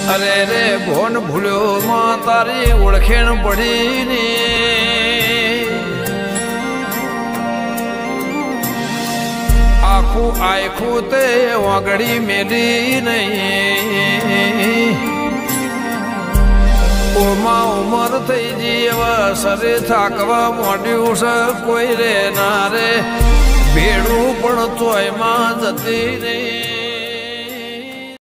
અરે રે ભોન ભૂલ્યો માં તારી ઓળખેણ પડીને આખું આખું તે વાગડી મેલી નહીં ઓમાં ઉમર થઈ જીવ સરે થાકવા મોડ્યું છે કોઈ રે ના રે ભેડું પણ તોય માં જતી નહીં